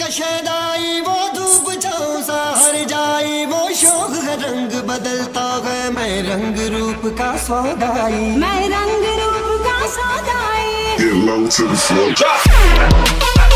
शहदाई वो धूप छाँव सा हर जाई, वो शोक का रंग बदलता है। मैं रंग रूप का सौदाई, मैं रंग रूप का सौदाई। Get low to the floor.